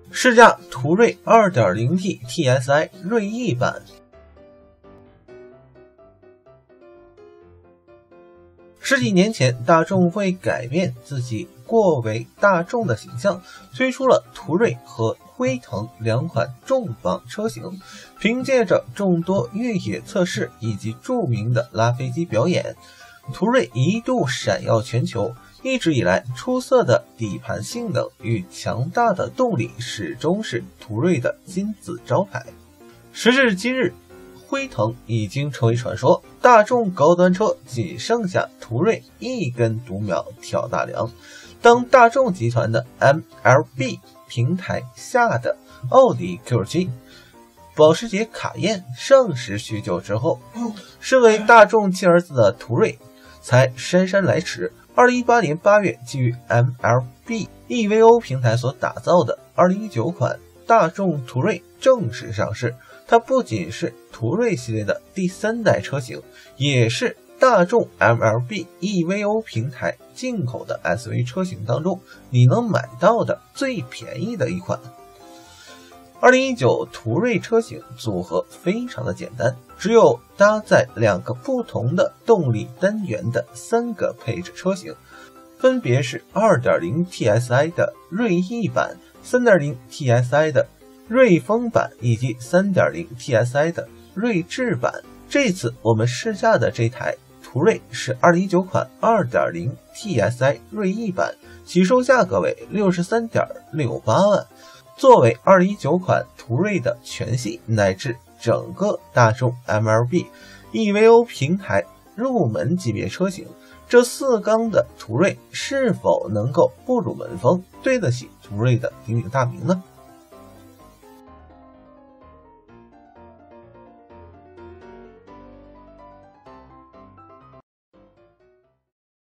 试驾途锐 2.0T TSI 锐意版。十几年前，大众为改变自己过为大众的形象，推出了途锐和辉腾两款重磅车型。凭借着众多越野测试以及著名的拉飞机表演，途锐一度闪耀全球。一直以来，出色的底盘性能与强大的动力始终是途锐的金字招牌。时至今日，辉腾已经成为传说，大众高端车仅剩下途锐一根独苗挑大梁。当大众集团的 MLB 平台下的奥迪 Q7、保时捷卡宴上市许久之后，身为大众亲儿子的途锐才姗姗来迟。2018年8月，基于 MLB EVO 平台所打造的2019款大众途锐正式上市。它不仅是途锐系列的第3代车型，也是大众 MLB EVO 平台进口的 SUV 车型当中你能买到的最便宜的一款。2019途锐车型组合非常的简单，只有搭载2个不同的动力单元的3个配置车型，分别是 2.0 TSI 的锐意版、3.0 TSI 的锐风版以及 3.0 TSI 的锐智版。这次我们试驾的这台途锐是2019款 2.0 TSI 锐意版，起售价格为 63.68 万。作为2019款途锐的全系乃至整个大众 MLB EVO 平台入门级别车型，这4缸的途锐是否能够不辱门风，对得起途锐的鼎鼎大名呢？